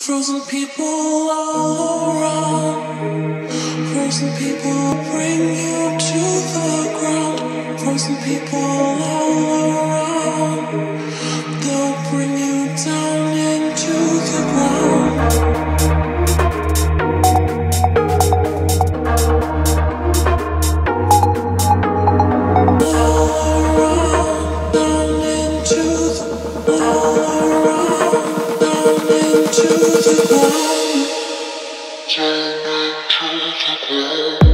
Frozen people all around. Frozen people bring you to the ground. Frozen people all around. They'll bring you down into the ground. All around, down into the all around, down into the ground. Down into the ground.